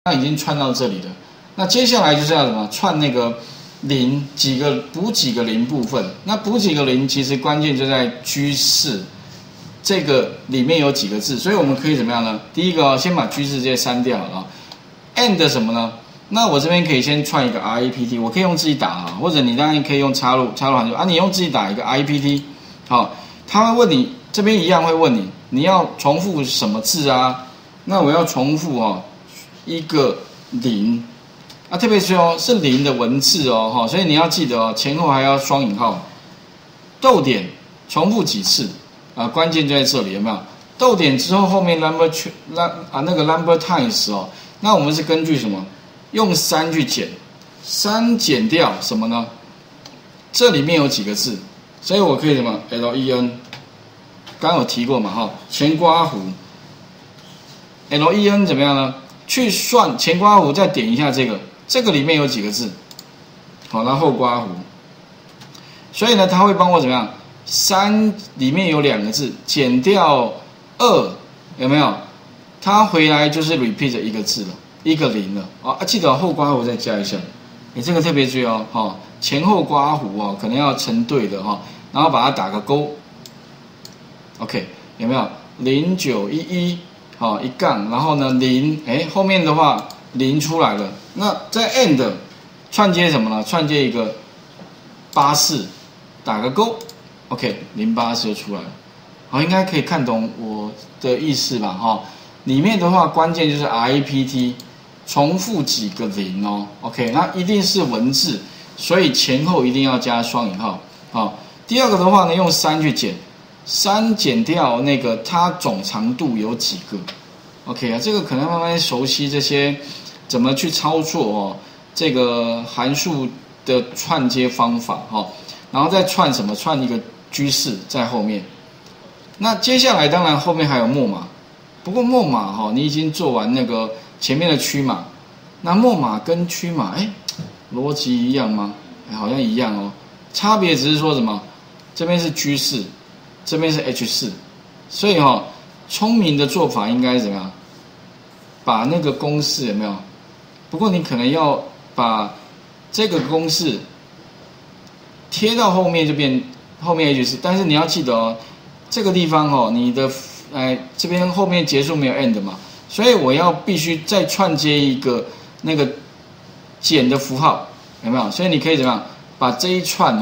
那已经串到这里了。那接下来就是要什么？串那个零补几个零部分。那补几个零，其实关键就在居士这个里面有几个字，所以我们可以怎么样呢？第一个先把居士这些删掉了。and 什么呢？那我这边可以先串一个 rept， 我可以用自己打啊，或者你当然可以用插入函数啊，你用自己打一个 rept， 好，他会问你这边一样会问你，你要重复什么字啊？那我要重复一个零啊，特别是是零的文字所以你要记得前后还要双引号，逗点重复几次啊？关键就在这里，有没有？逗点之后后面 number times 那我们是根据什么？用3去减，3减掉什么呢？这里面有几个字，所以我可以什么 len， 刚刚有提过嘛前刮弧 len 怎么样呢？去算前刮弧，再点一下这个里面有几个字，好，然后后刮弧，所以呢，它会帮我怎么样？3里面有2个字，减掉2，有没有？它回来就是 repeat 一个字了，一个零了记得后刮弧再加一下，这个特别注意前后刮弧可能要成对的然后把它打个勾 ，OK， 有没有？0911一杠，然后呢0，后面的话0出来了。那在 and 串接什么呢？串接一个84，打个勾 ，OK， 084就出来了。好，应该可以看懂我的意思吧？里面的话关键就是 rept 重复几个零，OK， 那一定是文字，所以前后一定要加双引号。第二个的话呢，用3去减，3减掉那个它总长度有几个 ，OK 啊，这个可能慢慢熟悉这些怎么去操作这个函数的串接方法然后再串什么？串一个居士在后面。那接下来当然后面还有末码，不过末码你已经做完那个前面的区码，那末码跟区码逻辑一样吗？好像一样差别只是说什么？这边是居士，这边是 H4， 所以聪明的做法应该怎么样？把那个公式有没有？不过你可能要把这个公式贴到后面就变后面 H4， 但是你要记得这个地方你的这边后面结束没有 end 嘛，所以我要必须再串接一个那个减的符号，有没有？所以你可以怎么样？把这一串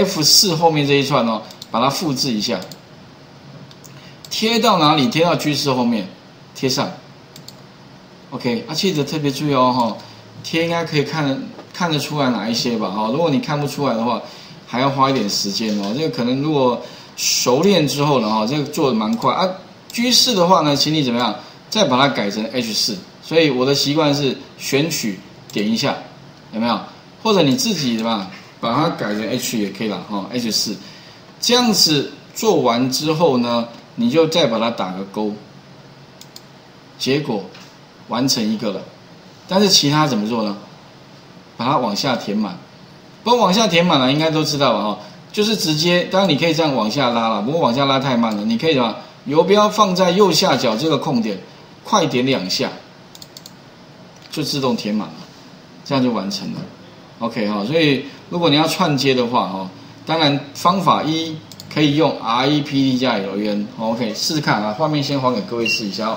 F4 后面这一串把它复制一下，贴到哪里？贴到居士后面，贴上。OK， 记得特别注意贴应该可以看得出来哪一些吧？如果你看不出来的话，还要花一点时间这个可能如果熟练之后呢这个做的蛮快居士的话呢，请你怎么样？再把它改成 H4。所以我的习惯是选取点一下，有没有？或者你自己怎么样？把它改成 H 也可以啦H4。这样子做完之后呢，你就再把它打个勾，结果完成一个了。但是其他怎么做呢？把它往下填满。不过往下填满了，应该都知道吧就是直接，当然你可以这样往下拉了，不过往下拉太慢了，你可以什么？游标放在右下角这个空点，快点2下，就自动填满了，这样就完成了。OK 所以如果你要串接的话当然方法1可以用 rept 加 len OK 试试看画面先还给各位试一下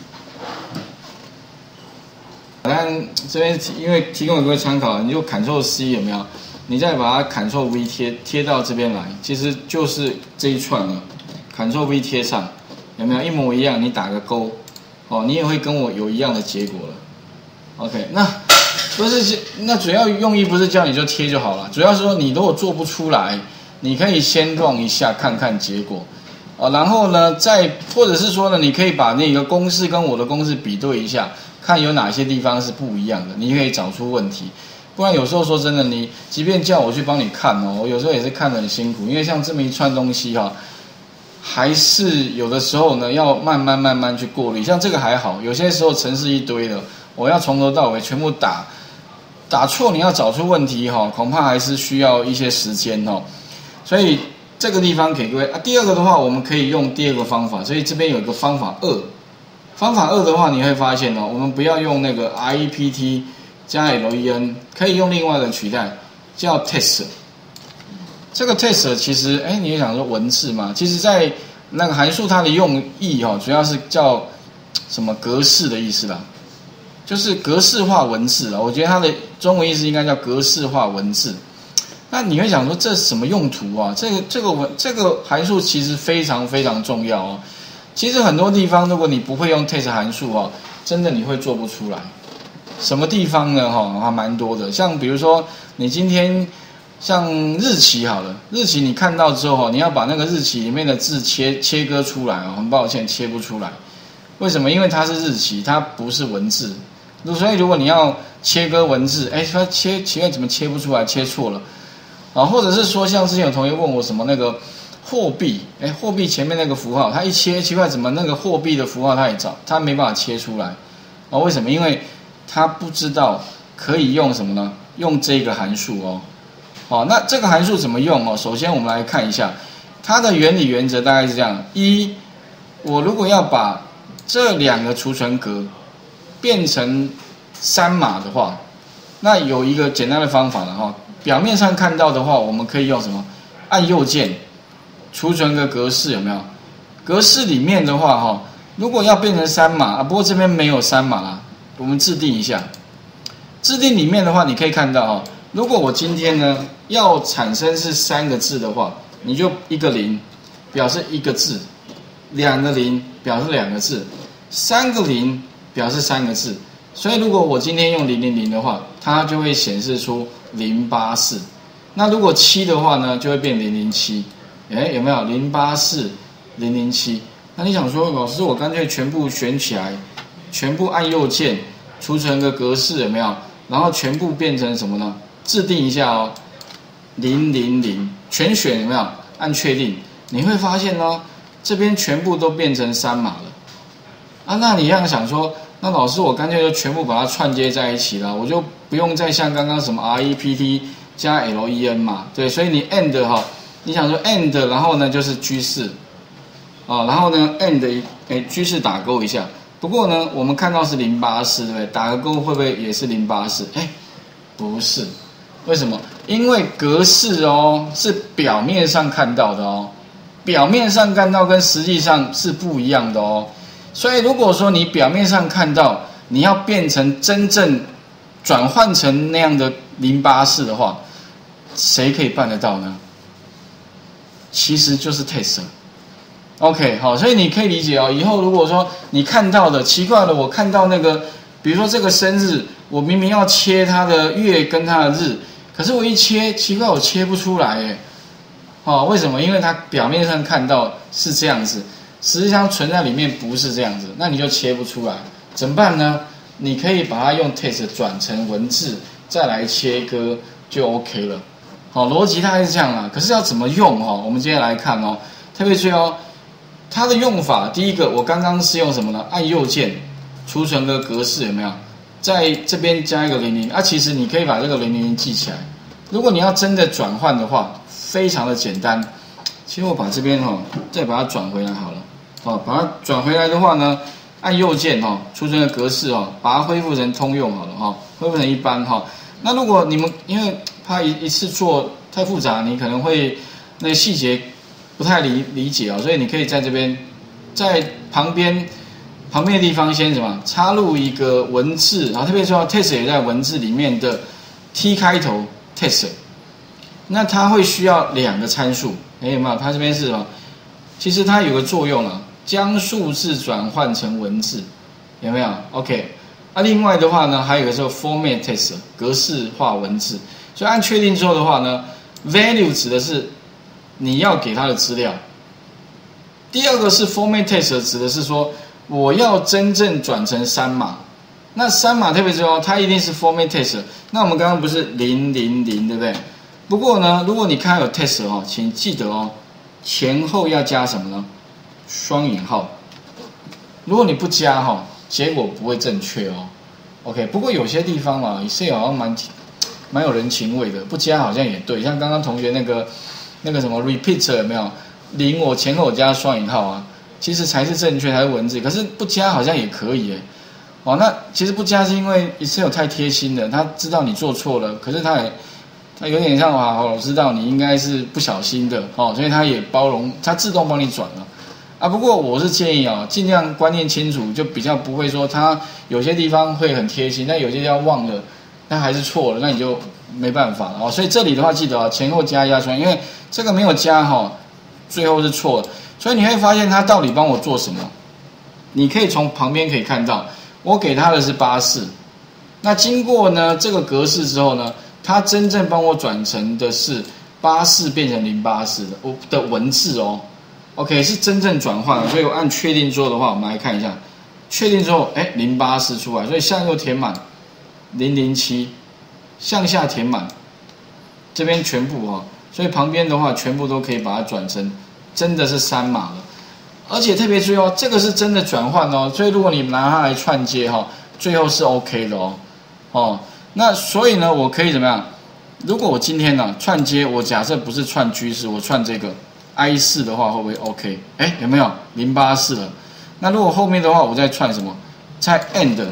但这边因为提供给各位参考，你就 Ctrl+C 有没有？你再把它 Ctrl+V 贴到这边来，其实就是这一串了。Ctrl+V 贴上，有没有一模一样？你打个勾，你也会跟我有一样的结果了。OK， 那主要用意不是叫你就贴就好了，主要是说你如果做不出来，你可以先 run 一下看看结果，然后呢，或者是说呢，你可以把那个公式跟我的公式比对一下，看有哪些地方是不一样的，你可以找出问题。不然有时候说真的，你即便叫我去帮你看我有时候也是看得很辛苦，因为像这么一串东西还是有的时候呢要慢慢去过滤。像这个还好，有些时候程式一堆的，我要从头到尾全部打错，你要找出问题恐怕还是需要一些时间所以这个地方给各位第二个的话，我们可以用第二个方法，所以这边有一个方法2 方法2的话，你会发现哦，我们不要用那个 REPT 加 LEN， 可以用另外的取代，叫 test。这个 test 其实，你也想说文字嘛？其实，在那个函数它的用意哦，主要是叫什么格式的意思啦，就是格式化文字啦。我觉得它的中文意思应该叫格式化文字。那你会想说这是什么用途啊？这个函数其实非常非常重要哦。其实很多地方，如果你不会用 test 函数哦，真的你会做不出来。什么地方呢？还蛮多的。像比如说，你今天像日期好了，日期你看到之后，你要把那个日期里面的字切割出来哦。很抱歉，切不出来。为什么？因为它是日期，它不是文字。所以如果你要切割文字，它奇怪怎么切不出来？切错了啊？或者是说，像之前有同学问我什么那个货币，货币前面那个符号，它一切奇怪怎么那个货币的符号它没办法切出来啊？为什么？因为他不知道可以用什么呢？用这个函数哦。好，那这个函数怎么用哦？首先我们来看一下它的原理原则，大概是这样：一，我如果要把这2个储存格变成3码的话，那有一个简单的方法了哈。表面上看到的话，我们可以用什么？按右键储存个格式，有没有？格式里面的话哈，如果要变成3码不过这边没有3码啦。我们制定一下，制定里面的话，你可以看到如果我今天呢要产生是3个字的话，你就1个0表示1个字，2个0表示2个字，3个0表示3个字。所以如果我今天用000的话，它就会显示出084。那如果7的话呢，就会变007。有没有084、007？那你想说，老师，我干脆全部选起来。全部按右键储存个格式，有没有？然后全部变成什么呢？制定一下哦，000全选，有没有？按确定，你会发现哦，这边全部都变成3码了啊。那你这样想说，那老师我干脆就全部把它串接在一起了，我就不用再像刚刚什么 REPT 加 LEN 嘛，对，所以你 AND 你想说 AND， 然后呢就是 G4 然后呢 AND G4 打勾一下。不过呢，我们看到是084，对不对？打个勾会不会也是084？不是，为什么？因为格式是表面上看到的哦，表面上看到跟实际上是不一样的哦。所以如果说你表面上看到，你要变成真正转换成那样的084的话，谁可以办得到呢？其实就是 test。OK， 好，所以你可以理解以后如果说你看到的奇怪的，我看到那个，比如说这个生日，我明明要切它的月跟它的日，可是我一切，奇怪我切不出来耶。为什么？因为它表面上看到是这样子，实际上存在里面不是这样子，那你就切不出来，怎么办呢？你可以把它用 test 转成文字，再来切割就 OK 了。逻辑大概是这样啦。可是要怎么用我们接下来看特别注意它的用法，第一个，我刚刚是用什么呢？按右键储存个格式，有没有？在这边加一个00其实你可以把这个000记起来。如果你要真的转换的话，非常的简单。其实我把这边再把它转回来好了。把它转回来的话呢，按右键储存个格式把它恢复成通用好了恢复成一般那如果你们因为怕一次做太复杂，你可能会那个细节不太理解所以你可以在这边，在旁边的地方先什么插入一个文字，然后特别说 test 也在文字里面的 T 开头 test， 那它会需要2个参数，有没有？它这边是什么？其实它有个作用将数字转换成文字，有没有 ？OK， 另外的话呢，还有一个是 format test 格式化文字，所以按确定之后的话呢 ，value 指的是你要给它的资料。第二个是 format test， 指的是说我要真正转成3码。那3码特别重要，它一定是 format test。那我们刚刚不是000，对不对？不过呢，如果你看有 test 请记得前后要加什么呢？双引号。如果你不加结果不会正确OK， 不过有些地方Excel 好像蛮有人情味的，不加好像也对。像刚刚同学那个什么 repeat 有没有？0我前后加双引号其实才是正确，才是文字。可是不加好像也可以哦，那其实不加是因为 Excel 太贴心了，他知道你做错了，可是他有点像我知道你应该是不小心的哦，所以他也包容，他自动帮你转了啊。不过我是建议尽量观念清楚，就比较不会说他有些地方会很贴心，但有些地方忘了，那还是错了，那你就没办法了哦。所以这里的话记得前后加压出来，因为这个没有加最后是错的，所以你会发现他到底帮我做什么？你可以从旁边可以看到。我给他的是84，那经过呢这个格式之后呢，他真正帮我转成的是84变成084的文字哦。OK， 是真正转换了，所以我按确定之后的话，我们来看一下，确定之后，084出来，所以向右填满007，向下填满，这边全部所以旁边的话全部都可以把它转成真的是3码了。而且特别注意这个是真的转换所以如果你拿它来串接最后是 OK 的那所以呢，我可以怎么样？如果我今天串接，我假设不是串居士，我串这个 I4 的话，会不会 OK？ 有没有084了？那如果后面的话，我再串什么？在 end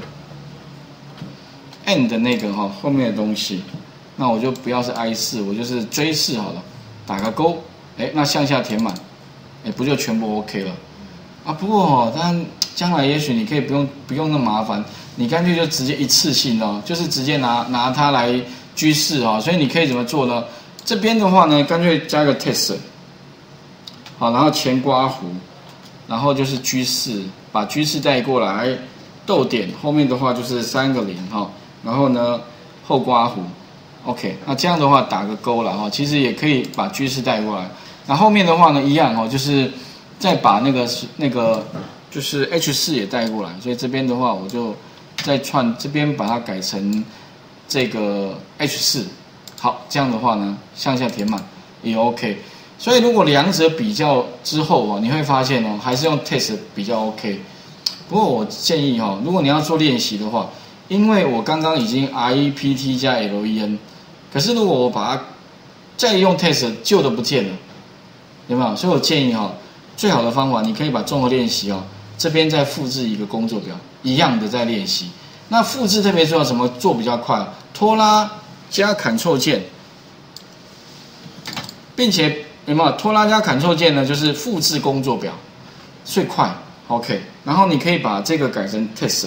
那个后面的东西，那我就不要是 I4， 我就是 J4 好了，打个勾，那向下填满。不就全部 OK 了啊？不过当然将来也许你可以不用那么麻烦，你干脆就直接一次性就是直接拿它来居士所以你可以怎么做呢？这边的话呢，干脆加个 test， 好，然后前刮弧，然后就是居士，把居士带过来，逗点后面的话就是3个0然后呢后刮弧 ，OK， 那这样的话打个勾了其实也可以把居士带过来。那后面的话呢，一样就是再把那个就是 H4 也带过来，所以这边的话我就再串这边把它改成这个 H4， 好，这样的话呢向下填满也 OK。所以如果两者比较之后你会发现还是用 test 比较 OK。不过我建议如果你要做练习的话，因为我刚刚已经 REPT 加 LEN， 可是如果我把它再用 test， 旧的不见了。有没有？所以我建议最好的方法，你可以把综合练习这边再复制一个工作表，一样的在练习。那复制特别重要，怎么做比较快？拖拉加 Ctrl 键，并且有没有拖拉加 Ctrl 键呢？就是复制工作表，最快。OK， 然后你可以把这个改成 test，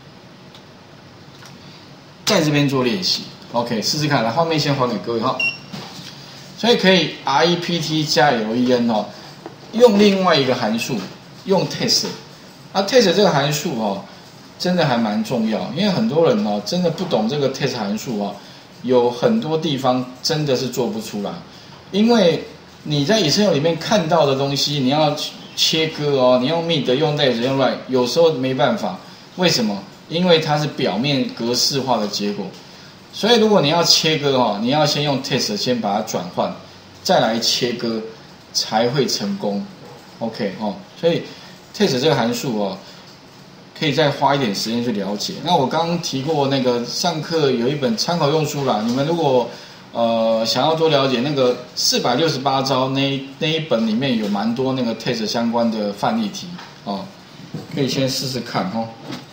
在这边做练习。OK， 试试看，来画面先还给各位所以可以 REPT 加 LEN 用另外一个函数，用 test。test 这个函数真的还蛮重要，因为很多人真的不懂这个 test 函数有很多地方真的是做不出来，因为你在 Excel 里面看到的东西，你要切割你用 mid 用 left 用 right， 有时候没办法。为什么？因为它是表面格式化的结果。所以如果你要切割你要先用 test 先把它转换，再来切割才会成功。OK 所以 test 这个函数可以再花一点时间去了解。那我刚刚提过那个上课有一本参考用书啦，你们如果想要多了解那个468招那一本里面有蛮多那个 test 相关的范例题可以先试试看